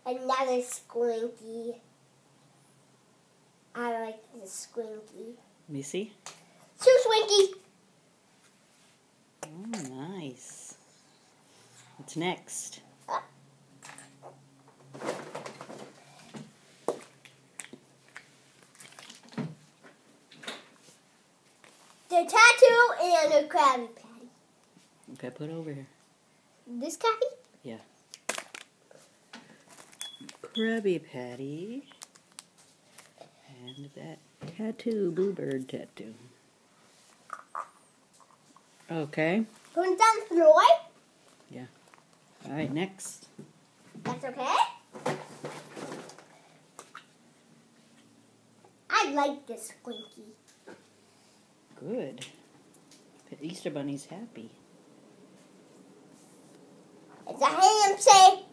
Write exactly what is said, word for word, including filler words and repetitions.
Another squinky. I like the squinky. Let me see. Two swinky. Oh, nice. What's next? The tattoo and a Krabby Patty. Okay, put it over here. This Krabby? Yeah. Krabby Patty. And that tattoo, bluebird tattoo. Okay. Going down the floor? Yeah. All right, next. That's okay? I like this squinky. Good. The Easter Bunny's happy. It's a handshake.